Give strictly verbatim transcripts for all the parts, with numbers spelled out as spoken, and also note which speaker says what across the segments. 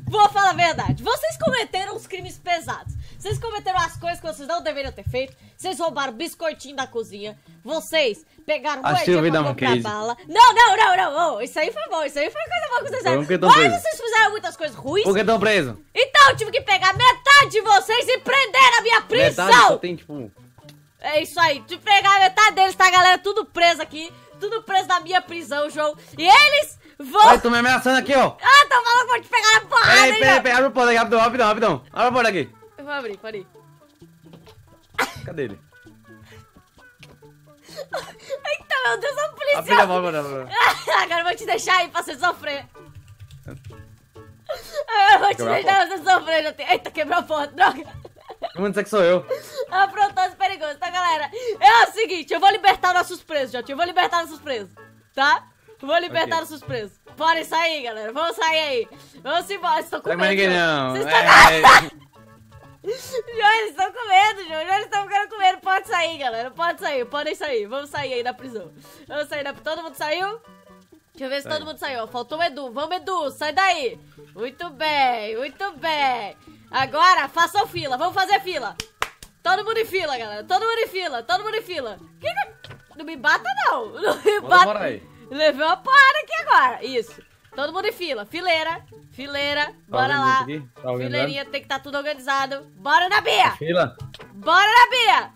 Speaker 1: vou falar a verdade. Vocês cometeram uns crimes pesados. Vocês cometeram as coisas que vocês não deveriam ter feito. Vocês roubaram biscoitinho da cozinha. Vocês pegaram moedinha pra comprar bala. Não, não, não, não. Oh, isso aí foi bom. Isso aí foi coisa boa que vocês fizeram. Mas vocês fizeram muitas coisas ruins.
Speaker 2: Por que estão presos?
Speaker 1: Então eu tive que pegar metade de vocês e prender na minha prisão.
Speaker 2: Metade só tem, tipo...
Speaker 1: É isso aí. Tive que pegar metade deles, tá, galera? Tudo preso aqui. Tudo preso na minha prisão, João. E eles vão...
Speaker 2: Ai, tô me ameaçando aqui, ó.
Speaker 1: Ah, tô falando que vou te pegar na porrada.
Speaker 2: Peraí, peraí, peraí. Abre a porta aqui, rapidão, rapidão, rapidão. Abre a porta aqui.
Speaker 1: Eu vou abrir, pode ir.
Speaker 2: Cadê ele?
Speaker 1: Eita, meu Deus, é um policial.
Speaker 2: Abre a porta,
Speaker 1: agora eu vou te deixar aí pra você sofrer. Agora eu vou te
Speaker 2: Quebrar
Speaker 1: deixar pra você sofrer. Já tem... Eita, quebrou a porta, droga.
Speaker 2: Como dizer que sou eu?
Speaker 1: Aprontou, perigoso, tá, galera? É o seguinte, eu vou libertar nossos presos, Jotinho. Eu vou libertar nossos presos, tá? Vou libertar okay. nossos presos. Podem sair, galera. Vamos sair aí. Vamos embora. Vocês estão com medo.
Speaker 2: Não ninguém não.
Speaker 1: Vocês estão é... João, eles estão com medo, João. Eles estão ficando com medo. Pode sair, galera. Pode sair. Podem sair. Vamos sair aí da prisão. Vamos sair da... Todo mundo saiu? Deixa eu ver se Sai. todo mundo saiu. Faltou o Edu. Vamos, Edu. Sai daí. Muito bem. Muito bem. Agora, façam fila. Vamos fazer fila. Todo mundo em fila, galera. Todo mundo em fila. Todo mundo em fila. Que... Não me bata, não. Não me bata.
Speaker 2: Bora aí.
Speaker 1: Levei uma porrada aqui agora. Isso. Todo mundo em fila. Fileira. Fileira. Bora tá lá. Tá Fileirinha tem que estar tá tudo organizado. Bora na Bia.
Speaker 2: Fila.
Speaker 1: Bora na Bia.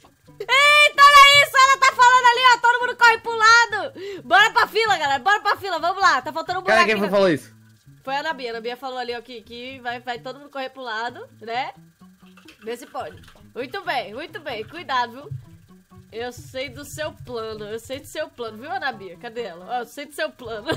Speaker 1: Eita, olha isso. Ela tá falando ali, ó. Todo mundo corre pro lado. Bora pra fila, galera. Bora pra fila. Vamos lá. Tá faltando um buraco.
Speaker 2: Cara, quem foi falou isso?
Speaker 1: Foi a Ana Bia. A Ana Bia falou ali, ó, que, que vai, vai todo mundo correr pro lado, né? Vê se pode. Muito bem, muito bem. Cuidado, viu? Eu sei do seu plano, eu sei do seu plano, viu, Ana Bia? Cadê ela? Ó, eu sei do seu plano.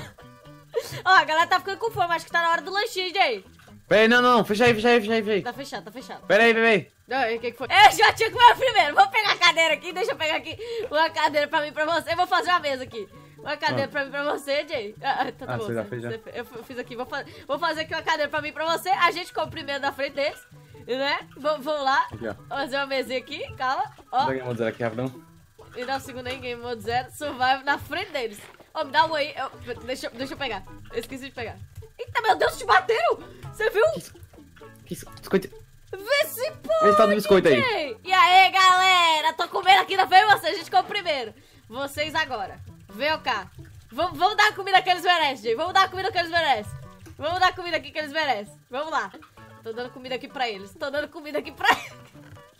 Speaker 1: Ó, a galera tá ficando com fome, acho que tá na hora do lanchinho, aí.
Speaker 2: Peraí, não, não, fecha aí, fecha aí, fecha aí, fecha aí.
Speaker 1: Tá fechado, tá fechado.
Speaker 2: Peraí, peraí.
Speaker 1: Não, o que que foi? Eu já tinha que comer primeiro, vou pegar a cadeira aqui, deixa eu pegar aqui uma cadeira pra mim e pra você. Eu vou fazer uma mesa aqui. Uma cadeira ah. pra mim e pra você, Jay. Ah, tá, tá
Speaker 2: ah,
Speaker 1: bom.
Speaker 2: Você já fez, já.
Speaker 1: Eu fiz aqui, vou, fa vou fazer aqui uma cadeira pra mim e pra você. A gente come primeiro na frente deles, né? Vamos lá,
Speaker 2: aqui, ó.
Speaker 1: Fazer uma mesinha aqui, calma. Ó.
Speaker 2: Vou dizer aqui, rapidão.
Speaker 1: E dá o segundo aí, Game Mode Zero, Survive na frente deles. Ó, oh, me dá um aí. Eu, deixa, deixa eu pegar. Eu esqueci de pegar. Eita, meu Deus, te bateram! Você viu?
Speaker 2: Que isso? Que isso? Biscoito.
Speaker 1: Vê se pode,
Speaker 2: Esse tá do biscoito aí.
Speaker 1: E aí, galera? Tô comendo aqui na frente de vocês. A gente come primeiro. Vocês agora. Venham cá. Vamos, vamos dar a comida que eles merecem, gente. Vamos dar a comida que eles merecem. Vamos dar a comida aqui que eles merecem. Vamos lá. Tô dando comida aqui pra eles. Tô dando comida aqui pra eles.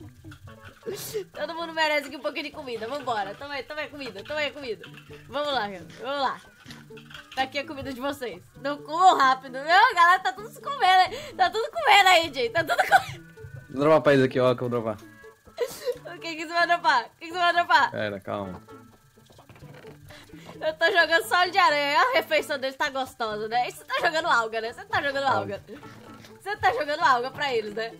Speaker 1: Todo mundo merece aqui um pouquinho de comida. Vambora. Toma aí, toma aí comida. Toma aí comida. Vamos lá, galera. Vamos lá. Tá aqui a comida de vocês. Não comam rápido. Não, galera, tá tudo se comendo. Tá tudo comendo aí, gente. Tá tudo comendo.
Speaker 2: Vou dropar pra eles aqui, ó, que eu vou dropar.
Speaker 1: O que que você vai dropar? O que que você vai dropar?
Speaker 2: Pera, calma.
Speaker 1: Eu tô jogando solo de aranha. A refeição deles tá gostosa, né? E você tá jogando alga, né? Você tá jogando alga. Você tá jogando alga pra eles, né?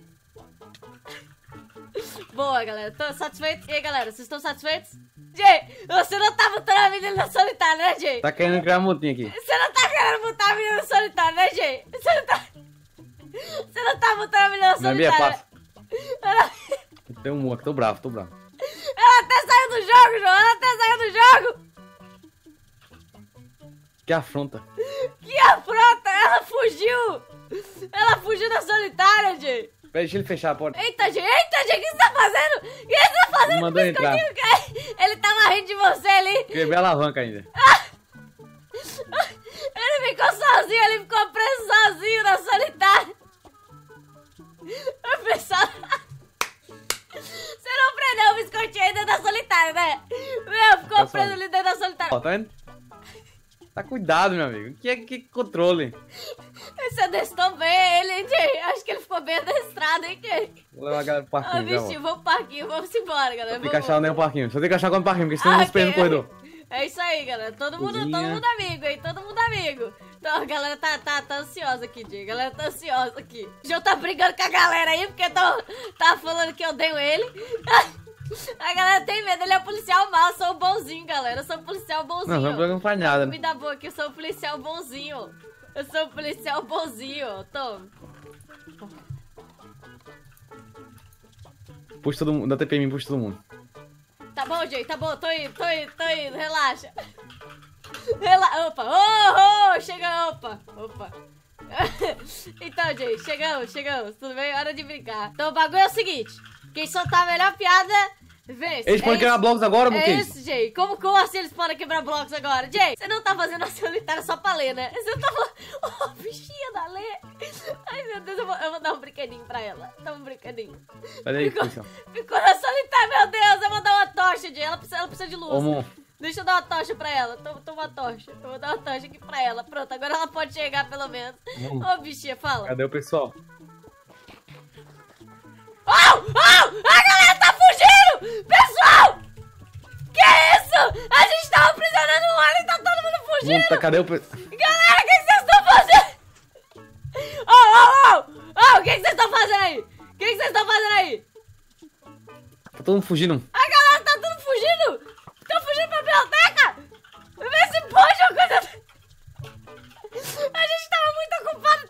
Speaker 1: Boa, galera. Tô satisfeito. E aí, galera, vocês estão satisfeitos? Jay, você não tá botando a menina no solitário, né, Jay?
Speaker 2: Tá querendo criar mutinha aqui.
Speaker 1: Você não tá querendo botar a menina no solitário, né, Jay? Você não tá... Você não tá botando a menina no solitário.
Speaker 2: Ela... Tem um aqui, tô bravo, tô bravo.
Speaker 1: Ela até saiu do jogo, João. Ela até saiu do jogo.
Speaker 2: Que afronta.
Speaker 1: Que afronta. Ela fugiu. Ela fugiu da solitária, Jay.
Speaker 2: Deixa ele fechar a porta.
Speaker 1: Eita, gente, eita, gente, o que você tá fazendo? O que você tá fazendo?
Speaker 2: Mandou entrar.
Speaker 1: Ele tava rindo de você ali.
Speaker 2: Quebrei a alavanca ainda.
Speaker 1: Ele ficou sozinho, ele ficou preso sozinho na solitária. Eu pensava... Você não prendeu o biscoitinho aí dentro da solitária, né? Meu, ficou tá preso ali dentro da solitária.
Speaker 2: Ó, tá vendo? Tá cuidado, meu amigo. Que, que controle.
Speaker 1: Você adestrou bem ele, hein, Jay? Acho que ele ficou bem adestrado, hein, Jay?
Speaker 2: Vou levar a galera pro parquinho.
Speaker 1: Ó, bichinho, vamos pro parquinho, vamos embora, galera.
Speaker 2: Tem que achar nem o parquinho. Só tem que achar quando o parquinho, porque senão
Speaker 1: ah,
Speaker 2: nos okay. perdem no corredor.
Speaker 1: É isso aí, galera. Todo mundo, todo mundo amigo, hein? Todo mundo amigo. Então, a galera tá, tá, tá ansiosa aqui, Jay. A galera tá ansiosa aqui. O João tá brigando com a galera aí, porque tô, tá falando que eu odeio ele. A galera tem medo, ele é policial mau, eu sou bonzinho, galera. Eu sou policial bonzinho.
Speaker 2: Não, não faz nada.
Speaker 1: Me dá boa aqui, eu sou um policial bonzinho. Eu sou um policial bonzinho. Toma.
Speaker 2: Puxa todo mundo, dá T P em mim, puxa todo mundo.
Speaker 1: Tá bom, Jay, tá bom, tô indo, tô indo, tô indo, relaxa. Relaxa, opa, oh, oh, chega, opa, opa. Então, gente, chegamos, chegamos. Tudo bem? Hora de brincar. Então, o bagulho é o seguinte. Quem soltar a melhor piada... Vê,
Speaker 2: Eles podem quebrar blocos agora,
Speaker 1: é
Speaker 2: Buquês?
Speaker 1: isso, Jay. Como, como assim eles podem quebrar blocos agora? Jay, você não tá fazendo a solitária só pra ler, né? Você não tá falando... Oh, bichinha da Lê. Ai, meu Deus, eu vou, eu vou dar um brinquedinho pra ela. Dá um brinquedinho.
Speaker 2: Olha aí,
Speaker 1: ficou,
Speaker 2: pessoal.
Speaker 1: ficou na solitária, meu Deus. Eu vou dar uma tocha, Jay. Ela precisa, ela precisa de luz.
Speaker 2: Ô, Mon.
Speaker 1: Deixa eu dar uma tocha pra ela. Toma, toma uma tocha. Eu vou dar uma tocha aqui pra ela. Pronto, agora ela pode chegar pelo menos. Ô,
Speaker 2: Mon.
Speaker 1: oh, bichinha, fala.
Speaker 2: Cadê o pessoal?
Speaker 1: Oh! Oh! A galera tá fugindo! Pessoal! Que isso? A gente tava aprisionando um alien e tá todo mundo fugindo!
Speaker 2: Mon, tá, cadê o pessoal?
Speaker 1: Galera, o que vocês estão fazendo? Oh, oh, oh! Oh, o que vocês estão fazendo aí? O que vocês estão fazendo aí?
Speaker 2: Tá todo mundo fugindo.
Speaker 1: A galera tá tudo fugindo! Estão fugindo pra biblioteca! Vê se pode uma coisa... A gente tava muito ocupado...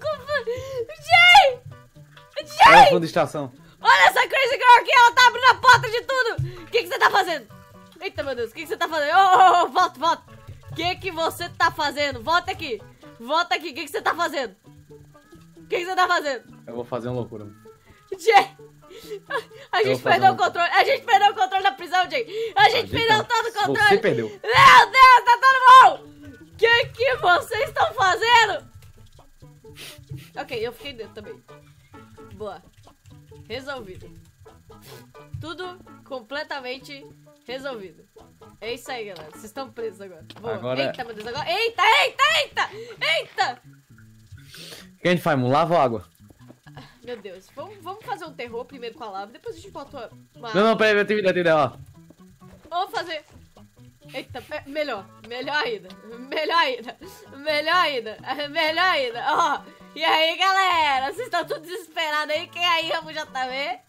Speaker 1: Jay!
Speaker 2: Olha
Speaker 1: Jay!
Speaker 2: a de estação.
Speaker 1: Olha essa crazy girl aqui, ela tá abrindo a porta de tudo! O que que você tá fazendo? Eita, meu Deus, o que que você tá fazendo? Oh, oh, oh, volta, volta! O que que você tá fazendo? Volta aqui! Volta aqui, o que que você tá fazendo? O que que você tá fazendo?
Speaker 2: Eu vou fazer uma loucura.
Speaker 1: Jay! A gente
Speaker 2: vou
Speaker 1: perdeu
Speaker 2: fazer
Speaker 1: o controle, a gente perdeu o controle da prisão, Jay! A gente perdeu
Speaker 2: tá-
Speaker 1: todo o controle!
Speaker 2: Você perdeu.
Speaker 1: Meu Deus, tá todo mundo! O que que vocês estão fazendo? Ok, eu fiquei dentro também. Boa. Resolvido. Tudo completamente resolvido. É isso aí, galera. Vocês estão presos agora. Boa.
Speaker 2: Agora-
Speaker 1: Eita, meu Deus, agora. Eita, eita, eita! Eita!
Speaker 2: O que a gente faz, Mon? Lava ou água?
Speaker 1: Meu Deus. Vamos, vamos fazer um terror primeiro com a lava. Depois a gente bota uma...
Speaker 2: Não, não, peraí, eu tenho ideia, eu tenho ideia, ó.
Speaker 1: Vamos fazer... Eita, é, melhor. Melhor ainda. Melhor ainda. Melhor ainda. Melhor ainda. Ó. E aí, galera? Vocês estão tudo desesperados aí? Quem aí ama o J V?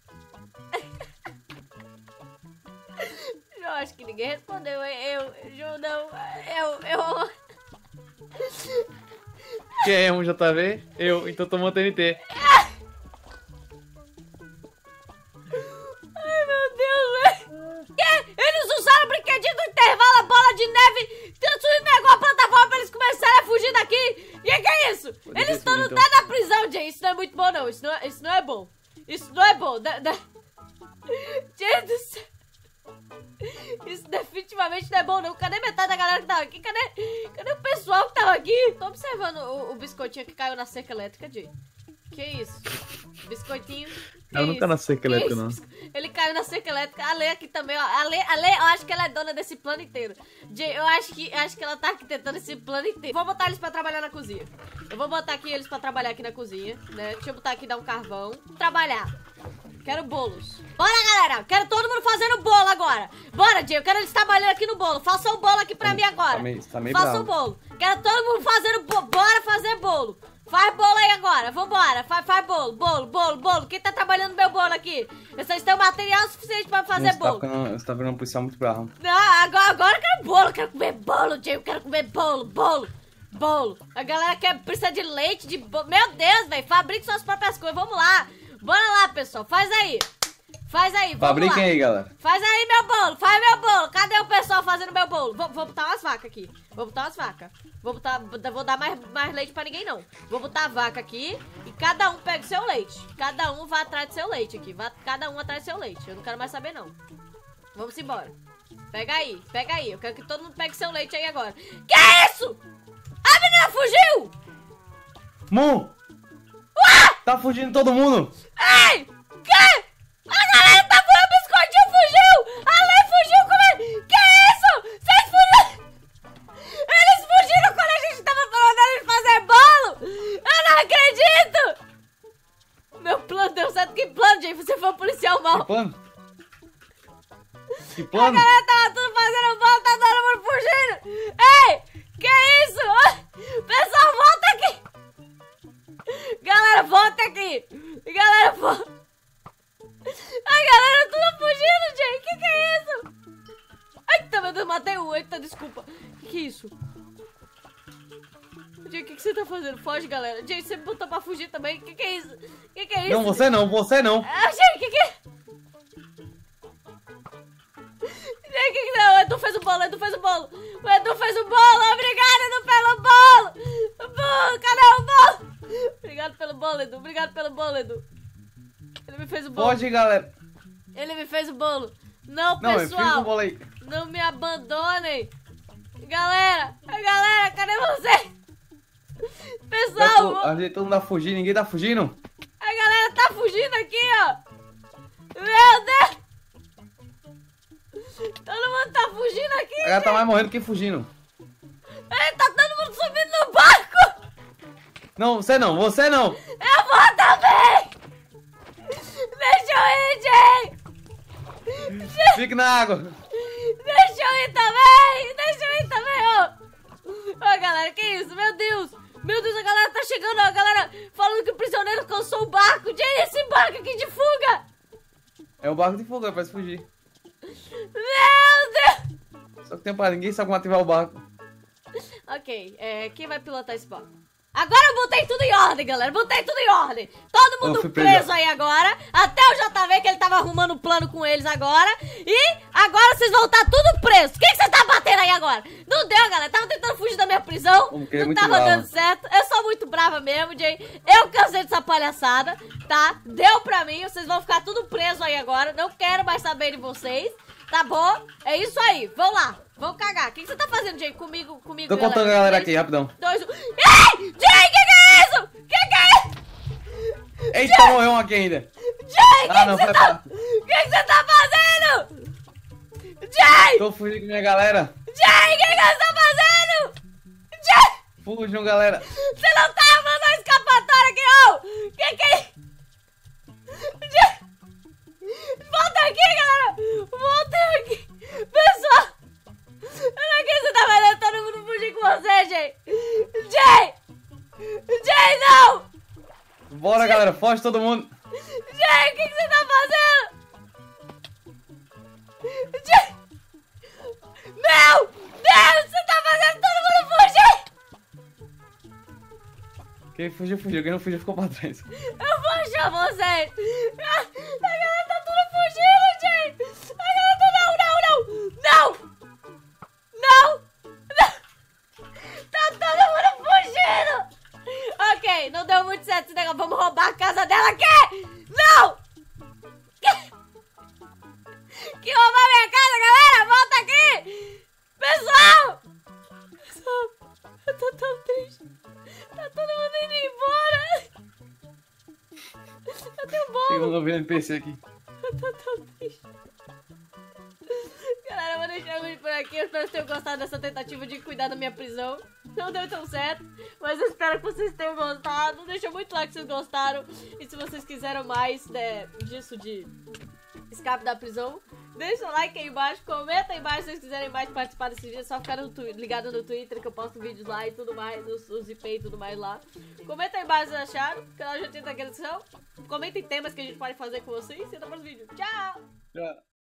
Speaker 1: Eu acho que ninguém respondeu. Eu, Ju, não. Eu, eu...
Speaker 2: Quem é um J V? Eu, então tô montando N T.
Speaker 1: Ai, meu Deus, velho. Que? Eles usaram o brinquedinho do intervalo, a bola de neve, transformou a plataforma pra eles começarem a fugir daqui. Que que é isso?
Speaker 2: Pode
Speaker 1: Eles
Speaker 2: ser,
Speaker 1: estão no
Speaker 2: então.
Speaker 1: teto da prisão, Jay. Isso não é muito bom, não. Isso não é, isso não é bom. Isso não é bom. Da, da... Gente do céu. Isso definitivamente não é bom, não. Cadê metade da galera que tava aqui? Cadê, cadê o pessoal que tava aqui? Tô observando o, o biscoitinho que caiu na cerca elétrica, Jay. Que isso? Biscoitinho. Que
Speaker 2: Ela não
Speaker 1: isso?
Speaker 2: tá na cerca
Speaker 1: Que
Speaker 2: elétrica,
Speaker 1: isso?
Speaker 2: não.
Speaker 1: Bisco- Ele caiu na cerca elétrica. A Lê aqui também, ó. A Lê, a Lê, eu acho que ela é dona desse plano inteiro. Jay, eu acho que, acho que ela tá arquitetando esse plano inteiro. Vou botar eles pra trabalhar na cozinha. Eu vou botar aqui eles pra trabalhar aqui na cozinha, né? Deixa eu botar aqui, dar um carvão. Trabalhar. Quero bolos. Bora, galera. Quero todo mundo fazendo bolo agora. Bora, Jay. Eu quero eles trabalhando aqui no bolo. Faça o bolo aqui pra mim agora.
Speaker 2: Tá meio, tá meio
Speaker 1: Faça o
Speaker 2: bravo.
Speaker 1: bolo. Quero todo mundo fazendo bolo. Bora fazer bolo. Faz bolo aí agora. Vambora. Faz, faz bolo. Bolo, bolo, bolo. Quem tá trabalhando no meu bolo aqui? Vocês têm material suficiente pra fazer
Speaker 2: Você tá,
Speaker 1: bolo.
Speaker 2: ficando, você tá virando um policial muito bravo.
Speaker 1: Não, agora, agora eu quero bolo. Eu quero comer bolo, Jay. Eu quero comer bolo, bolo. Bolo. A galera quer, precisa de leite, de bolo. Meu Deus, velho. Fabrique suas próprias coisas. Vamos lá. Bora lá, pessoal. Faz aí. Faz aí, vamos
Speaker 2: Fabriquem
Speaker 1: lá.
Speaker 2: aí, galera.
Speaker 1: Faz aí meu bolo, faz meu bolo. Cadê o pessoal fazendo meu bolo? Vou, vou botar umas vacas aqui. Vou botar umas vacas. Vou botar, vou dar mais, mais leite pra ninguém, não. Vou botar a vaca aqui e cada um pega o seu leite. Cada um vai atrás do seu leite aqui. Vai, cada um atrás do seu leite. Eu não quero mais saber, não. Vamos embora. Pega aí, pega aí. Eu quero que todo mundo pegue seu leite aí agora. Que é isso? A menina fugiu!
Speaker 2: Mon! Tá fugindo todo mundo!
Speaker 1: Ei! Que? A galera tá fugindo, o biscoitinho fugiu! A Lê fugiu, como é? Que é isso? Vocês fugiram! Eles fugiram quando a gente tava falando eles fazer bolo! Eu não acredito! Meu plano deu certo. Que plano, Jay? Você foi um policial
Speaker 2: Que
Speaker 1: mau.
Speaker 2: plano? Que
Speaker 1: A
Speaker 2: plano?
Speaker 1: galera tava tudo fazendo bolo, tá todo mundo fugindo! Ei! Que isso? Pessoal, volta aqui! Galera, volta aqui! Galera, volta! A galera tudo fugindo, Jay! Que que é isso? Eita, meu Deus, matei um! Eita, desculpa! Que que é isso? Jay, o que que você tá fazendo? Foge, galera! Jay, você me botou pra fugir também? Que que é isso? Que que é isso?
Speaker 2: Não, você não, você não.
Speaker 1: Ah, Jay, que que é? Jay, que que não? O Edu fez o bolo, o Edu fez o bolo! O Edu fez o bolo! Obrigado, Edu, pelo bolo! O bolo! Cadê o bolo? Obrigado pelo bolo, Edu. Obrigado pelo bolo, Edu. Ele me fez o bolo.
Speaker 2: Pode, galera.
Speaker 1: Ele me fez o bolo. Não,
Speaker 2: Não, eu fiz
Speaker 1: pessoal.
Speaker 2: o bolo aí.
Speaker 1: Não me abandonem. Galera, galera, cadê você? Pessoal,
Speaker 2: Tá, a gente todo mundo tá fugindo, ninguém tá fugindo.
Speaker 1: a galera tá fugindo aqui, ó. Meu Deus. Todo mundo tá fugindo aqui.
Speaker 2: A galera tá mais morrendo que fugindo.
Speaker 1: Ei, tá todo mundo subindo no barco.
Speaker 2: Não, você não, você não.
Speaker 1: Eu vou também. Deixa eu ir, Jay.
Speaker 2: Fique na água.
Speaker 1: Deixa eu ir também. Deixa eu ir também, ó. Ó, galera, que isso? Meu Deus. Meu Deus, a galera tá chegando, ó. A galera falando que o prisioneiro cansou o barco. Jay, esse barco aqui de fuga.
Speaker 2: É o barco de fogo, parece fugir.
Speaker 1: Meu Deus.
Speaker 2: Só que tem para ninguém sabe como ativar o barco.
Speaker 1: Ok, é, quem vai pilotar esse barco? Agora eu botei tudo em ordem, galera. Botei tudo em ordem. Todo mundo
Speaker 2: fui
Speaker 1: preso
Speaker 2: preso.
Speaker 1: aí agora. Até o J V que ele tava arrumando um plano com eles agora. E agora vocês vão estar tudo presos. O que que você tá batendo aí agora? Não deu, galera. Tava tentando fugir da minha prisão.
Speaker 2: Como que ele é
Speaker 1: Não
Speaker 2: muito
Speaker 1: tava
Speaker 2: brava.
Speaker 1: dando certo. Eu sou muito brava mesmo, Jay. Eu cansei dessa palhaçada, tá? Deu pra mim. Vocês vão ficar tudo preso aí agora. Não quero mais saber de vocês. Tá bom? É isso aí. Vão lá. Vão cagar. O que que você tá fazendo, Jay? Comigo, comigo,
Speaker 2: Tô contando a galera aqui,
Speaker 1: Três,
Speaker 2: rapidão.
Speaker 1: dois, um. Ei! Jay, que que é isso? Que que é isso?
Speaker 2: Eita, morreu um aqui ainda.
Speaker 1: Jay,
Speaker 2: Ah,
Speaker 1: que
Speaker 2: não,
Speaker 1: que
Speaker 2: foi
Speaker 1: você tá...
Speaker 2: pra...
Speaker 1: que que você tá fazendo? Jay!
Speaker 2: Tô fugindo com minha galera.
Speaker 1: Jay, que que você tá fazendo? Jay!
Speaker 2: Fujam, galera.
Speaker 1: Você não tá armando a escapatória aqui, não! Que que é isso? Jay! Volta aqui, galera! Volta aqui! Pessoal! Eu não acredito que você tá fazendo todo mundo fugir com você, Jay! Jay! Jay, não!
Speaker 2: Bora, galera. Foge todo mundo.
Speaker 1: Jay, o que, que você tá fazendo? Jay! Meu Deus, você tá fazendo todo mundo fugir!
Speaker 2: Quem fugiu, fugiu. Quem não fugiu, ficou pra trás.
Speaker 1: Eu vou achar vocês! A, a galera tá tudo fugindo, Jay! A galera tá... Não, não, não! Não! Não! Não! Tá todo mundo fugindo! Ok, não deu muito certo esse negócio. Vamos roubar a casa dela aqui! Não! Que, que roubar minha casa, galera! Volta aqui! Pessoal! Pessoal, eu tô tão triste. Tá todo mundo indo embora. Eu tenho bolo.
Speaker 2: Chegou um novo N P C aqui.
Speaker 1: Eu tô tão triste. Galera, eu vou deixar o vídeo por aqui. Eu espero que tenham gostado dessa tentativa de cuidar da minha prisão. Não deu tão certo, mas eu espero que vocês tenham gostado. Deixa muito like se vocês gostaram. E se vocês quiserem mais né, disso de escape da prisão, deixa o like aí embaixo. Comenta aí embaixo se vocês quiserem mais participar desse vídeo. É só ficar no ligado no Twitter que eu posto vídeos lá e tudo mais. Os, os I P e tudo mais lá. Comenta aí embaixo se vocês acharam. O canal já tem na descrição. Comentem temas que a gente pode fazer com vocês. E até o próximo vídeo. Tchau!
Speaker 2: Tchau.